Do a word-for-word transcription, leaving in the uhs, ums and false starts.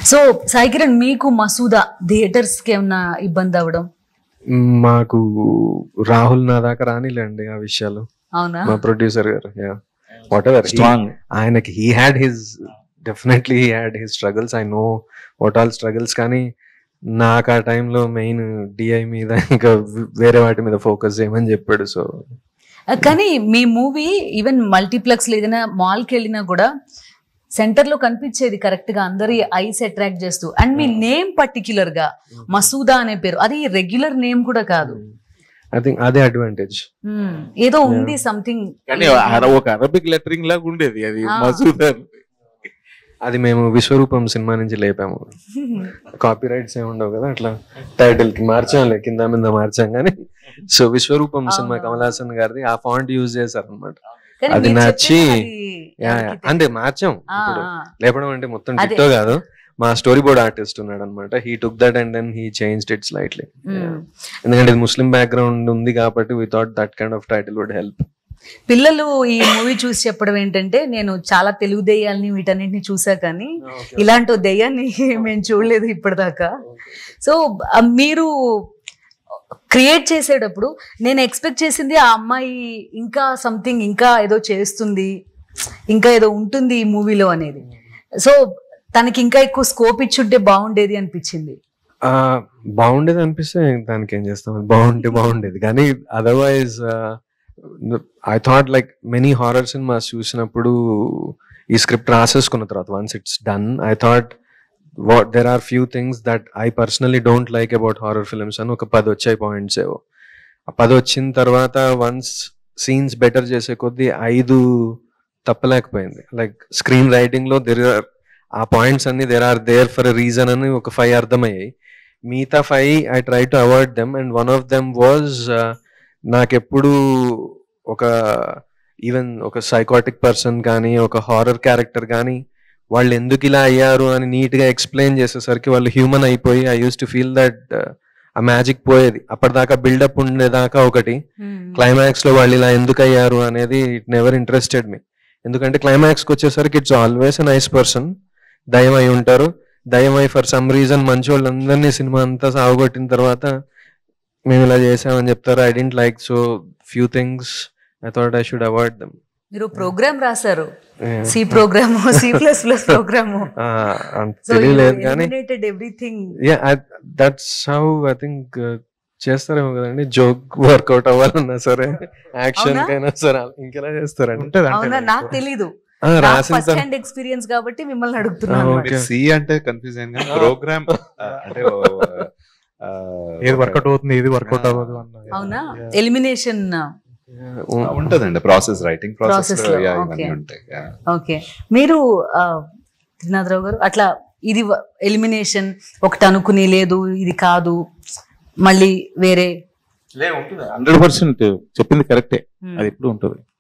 So Sai Kiran, మీకు Masooda theatres కి ఏమన్నా ఇబ్బంది అవ్వడం? మాకు రాహుల్ నా దాకా రానిలేండి ఆ విషయాలు. అవునా? మా ప్రొడ్యూసర్ గారు వాట్ ఎవర్ స్ట్రాంగ్, ఆయనకి he had his definitely he had his struggles, I know what all struggles. కానీ నాకు ఆ టైంలో మెయిన్ డిఐ మీద ఇంకా వేరే వాటి మీద ఫోకస్ చేయమని చెప్పాడు. సో కానీ మీ మూవీ ఈవెన్ మల్టీప్లెక్స్ లో ఏదైనా మాల్కి వెళ్ళినా కూడా సెంటర్ లో కనిపించేది కరెక్ట్ గా, అందరి ఐస్ అట్రాక్ట్ చేస్తూ. అండ్ మీ నేమ్ పర్టిక్యులర్ గా మసూదా అనే పేరు, అది రెగ్యులర్ నేమ్ కూడా కాదు. ఐ థింక్ అదే అడ్వాంటేజ్. ఏదో ఉంది సంథింగ్. కానీ ఒక అరబిక్ లెటరింగ్ లాగా ఉండేది అది మసూదా. అది మేము విశ్వరూపం సినిమా నుంచి లేపాము. కాపీ రైట్స్ ఏమి ఉండవు కదా, అట్లా టైటిల్ కి మార్చాంలే, కింద మీద మార్చాం. కానీ సో విశ్వరూపం సినిమా కమల్ హాసన్ గారిది, ఆ ఫాంట్ యూజ్ చేశారు అనమాట. అది నచ్చి అంటే మార్చాం. ఇప్పుడు లేపడం అంటే మొత్తం టిక్టో కాదు, మా స్టోరీ బోర్డ్ ఆర్టిస్ట్ ఉన్నాడు అనమాట. He took that and then he changed it slightly. ఎందుకంటే ఇది ముస్లిం బ్యాక్గ్రౌండ్ ఉంది కాబట్టి we thought that kind of title would help. పిల్లలు ఈ మూవీ చూసి చెప్పడం ఏంటంటే, నేను చాలా తెలుగు దెయ్యాలని వీటన్నిటిని చూసా కానీ ఇలాంటి దెయ్యాన్ని మేము చూడలేదు ఇప్పటిదాకా. సో మీరు క్రియేట్ చేసేటప్పుడు నేను ఎక్స్పెక్ట్ చేసింది ఆ అమ్మాయి ఇంకా సంథింగ్, ఇంకా ఏదో చేస్తుంది, ఇంకా ఏదో ఉంటుంది ఈ మూవీలో అనేది. సో తనకి ఇంకా ఎక్కువ స్కోప్ ఇచ్చుంటే బాగుండేది అనిపించింది. బాగుండేది అనిపిస్తే దానికి ఏం చేస్తాం, బాగుంటే బాగుండేది. కానీ otherwise I thought like many horror cinemas చూసినప్పుడు ఈ స్క్రిప్ట్ రాసేసుకున్న తర్వాత once it's done, I thought what there are few things that I personally don't like about horror films అని ఒక పది వచ్చాయి పాయింట్స్ ఏవో. ఆ పది వచ్చిన తర్వాత వన్స్ సీన్స్ బెటర్ చేసే కొద్దీ ఐదు తప్పలేకపోయింది. లైక్ స్క్రీన్ రైటింగ్ లో దెర్ ఆర్ ఆ పాయింట్స్ అన్ని there are there for a reason అని ఒక ఫైవ్ అర్థమయ్యాయి. మిగతా five I try to avoid them and one of them was నాకెప్పుడు ఒక ఈవెన్ ఒక సైకాటిక్ పర్సన్ కానీ ఒక హారర్ క్యారెక్టర్ కానీ వాళ్ళు ఎందుకు ఇలా అయ్యారు అని నీట్ గా ఎక్స్ప్లెయిన్ చేసేసరికి వాళ్ళు హ్యూమన్ అయిపోయి I use to feel that ఆ మ్యాజిక్ పోయేది. అప్పటిదాకా బిల్డప్ ఉండేదాకా ఒకటి, క్లైమాక్స్ లో వాళ్ళు ఇలా ఎందుకు అయ్యారు అనేది ఇట్ నెవర్ ఇంట్రెస్టెడ్ మీ. ఎందుకంటే క్లైమాక్స్కి వచ్చేసరికి it's always a nice person, దయ్యం అయి ఉంటారు, దయ్యం అయి ఫర్ సమ్ రీజన్ మంచి వాళ్ళందరినీ సినిమా అంతా సాగుకొట్టిన తర్వాత మేము ఇలా చేసామని చెప్తారు. I don't like so few things, I thought I should avoid them. మీరు ప్రోగ్రామ్ రాశారు, C program, C plus plus program, తెలియలేదు కానీ everything. That's how I think చేస్తారేమో కదండి, జోక్ వర్కౌట్ అవ్వాలన్నా సరే, యాక్షన్ కైనా సరే ఇంకెలా చేస్తారంటే నాకు తెలీదు, ఎక్స్పీరియన్స్ కాబట్టి మిమ్మల్ని అడుగుతున్నాను. సి అంటే కన్ఫ్యూజన్ గా ప్రోగ్రామ్ అంటే ఏది వర్కౌట్ అవుతుంది ఏది వర్కౌట్ అవ్వదు అన్న. అవునా? ఎలిమినేషన్ ఉంటదండి, ప్రాసెస్ రైటింగ్ ప్రాసెస్ ఉంటాయి. ఓకే, మీరు త్రినాథరావు గారు అట్లా ఇది ఎలిమినేషన్ ఒకటి అనుకుని లేదు ఇది కాదు మళ్ళీ వేరే హండ్రెడ్ పర్సెంట్ చెప్పింది కరెక్టే, అది ఎప్పుడు ఉంటుంది.